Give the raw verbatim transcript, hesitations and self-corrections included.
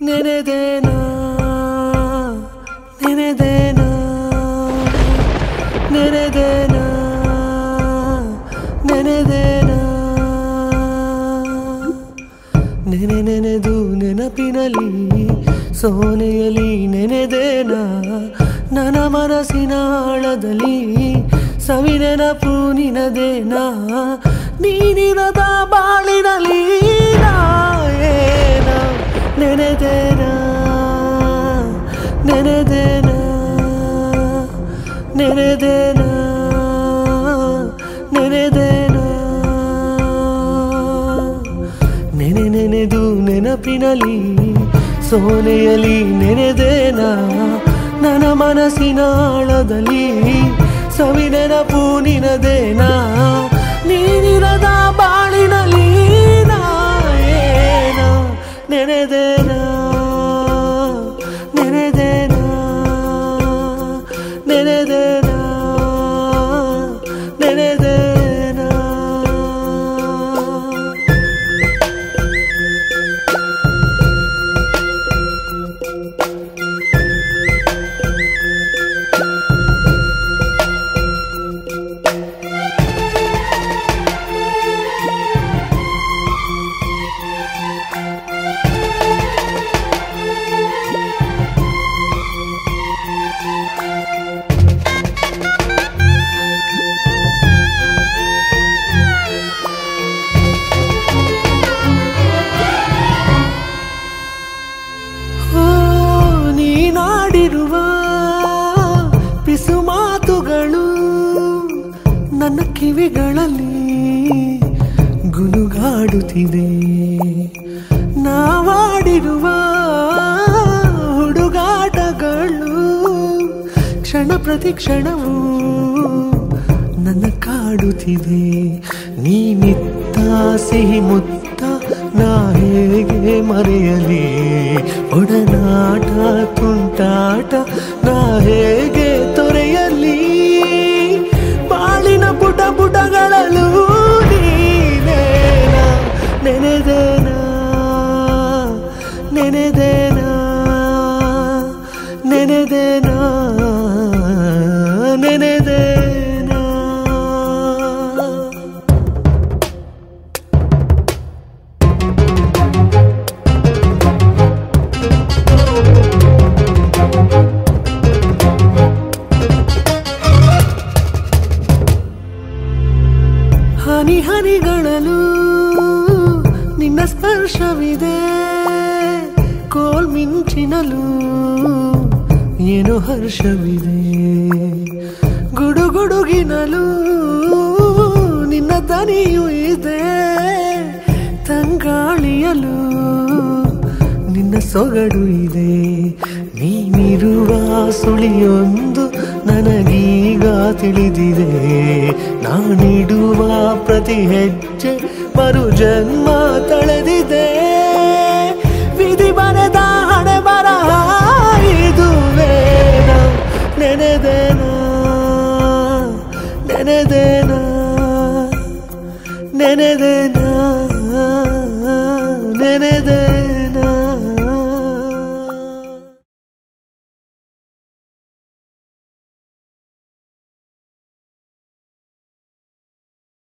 ನೆನೆದೇನಾ ನೆನೆದೇನಾ ನೆನೆದೇನಾ ನೆನೆದೇನಾ ನೆನೆ ನೆನೆದು ನೆನಪಿನಲ್ಲಿ ಸೋನೆಯಲಿ ನೆನೆದೇನಾ ನನ್ನ ಮನಸ್ಸಿನ ಆಳದಲ್ಲಿ ಸವಿನೆನಪು ನಿನದೇನಾ ನೀನಿರದ ಬಾಳಿನಲ್ಲಿ ಏನ ನೆನೆದೇನಾ ನೆನೆದೇನಾ ನೆನೆದೇನಾ ನೆನೆದೇನಾ ನೆನೆ ನೆನೆದು ನೆನಪಿನಲ್ಲಿ ಸೋನೆಯಲಿ ನೆನೆದೇನಾ ನನ್ನ ಮನಸ್ಸಿನ ಆಳದಲ್ಲಿ ಸವಿನೆನಪು ನಿನದೇನಾ ನೀನಿರದ ಬಾಳಿನಲ್ಲಿ ಏನ ನೆನೆದೇನಾ ನೆನೆದೇನಾ ನೆನೆದೇನಾ ನೆನೆದೇನಾ ಪಿಸು ಮಾತುಗಳು ನನ್ನ ಕಿವಿಗಳಲ್ಲಿ ಗುನುಗಾಡುತ್ತಿದೆ ನಾವಾಡಿರುವ ಹುಡುಗಾಟಗಳು ಕ್ಷಣ ಪ್ರತಿ ಕ್ಷಣವೂ ನನ್ನ ಕಾಡುತ್ತಿದೆ ನೀನಿತ್ತ ಸಿಹಿ ಮುತ್ತ ನಾ ಹೇಗೆ ಮರೆಯಲಿ ಒಡನಾಟ ತುಂಟಾಟ ನಾ ಹೇಗೆ ತೊರೆಯಲಿ ಬಾಳಿನ ಪುಟ ಪುಟಗಳಲ್ಲೂ ನೀನೇನಾ ನೆನೆದೇನಾ ನೆನೆದೇನಾ ನೆನೆದೇನಾ ನೆನೆದೇನಾ ಹನಿ ಹನಿಗಳಲ್ಲೂ ನಿನ್ನ ಸ್ಪರ್ಶವಿದೆ ಕೋಲ್ಮಿಂಚಿನಲ್ಲೂ ಏನೋ ಹರ್ಷವಿದೆ ಗುಡುಗುಡುಗಿನಲ್ಲೂ ನಿನ್ನ ದನಿಯೂ ಇದೆ ತಂಗಾಳಿಯಲು ನಿನ್ನ ಸೊಗಡು ಇದೆ ನೀನಿರುವ ಸುಳಿಯೊಂದು ನನಗೀಗ ತಿಳಿದಿದೆ ನಾನಿಡುವ ಪ್ರತಿ ಹೆಜ್ಜೆ ಮರು ಜನ್ಮ ತಳೆದಿದೆ ವಿಧಿ ಬರೆದ ಹಣೆ ಬರಹ ಇದುವೇನಾ ನೆನೆದೇನಾ ನೆನೆದೇನಾ ನೆನೆದೇನಾ ನೆನೆದೇ